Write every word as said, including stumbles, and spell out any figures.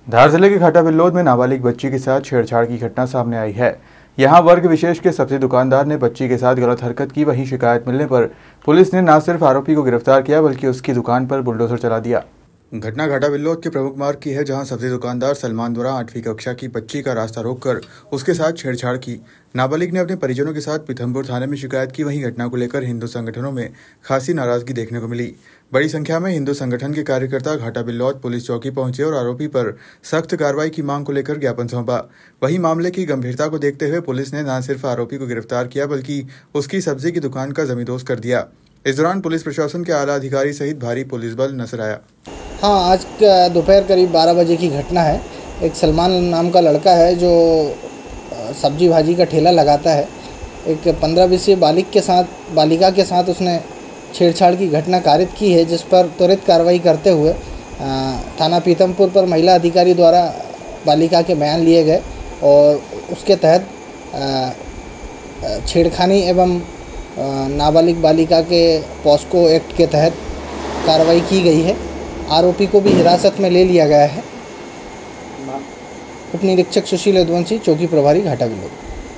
धार जिले के घाटा बिल्लौद में नाबालिग बच्ची के साथ छेड़छाड़ की घटना सामने आई है। यहां वर्ग विशेष के सब्जी दुकानदार ने बच्ची के साथ गलत हरकत की। वहीं शिकायत मिलने पर पुलिस ने न सिर्फ आरोपी को गिरफ्तार किया बल्कि उसकी दुकान पर बुलडोजर चला दिया। घटना घाटा बिल्लौद के प्रमुख मार्ग की है, जहां सब्जी दुकानदार सलमान द्वारा आठवीं कक्षा की बच्ची का रास्ता रोककर उसके साथ छेड़छाड़ की। नाबालिग ने अपने परिजनों के साथ पीथमपुर थाने में शिकायत की। वहीं घटना को लेकर हिंदू संगठनों में खासी नाराजगी देखने को मिली। बड़ी संख्या में हिंदू संगठन के कार्यकर्ता घाटा बिल्लौद पुलिस चौकी पहुंचे और आरोपी पर सख्त कार्रवाई की मांग को लेकर ज्ञापन सौंपा। वहीं मामले की गंभीरता को देखते हुए पुलिस ने न सिर्फ आरोपी को गिरफ्तार किया बल्कि उसकी सब्जी की दुकान का जमींदोज कर दिया। इस दौरान पुलिस प्रशासन के आला अधिकारी सहित भारी पुलिस बल नजर आया। हाँ, आज दोपहर करीब बारह बजे की घटना है। एक सलमान नाम का लड़का है जो सब्जी भाजी का ठेला लगाता है। एक पंद्रह वर्षीय बालिक के साथ बालिका के साथ उसने छेड़छाड़ की घटना कारित की है, जिस पर त्वरित कार्रवाई करते हुए थाना पीथमपुर पर महिला अधिकारी द्वारा बालिका के बयान लिए गए और उसके तहत छेड़खानी एवं नाबालिग बालिका के पॉस्को एक्ट के तहत कार्रवाई की गई है। आरोपी को भी हिरासत में ले लिया गया है। उप निरीक्षक सुशील यदुवंशी, चौकी प्रभारी घाटा बिल्लौद।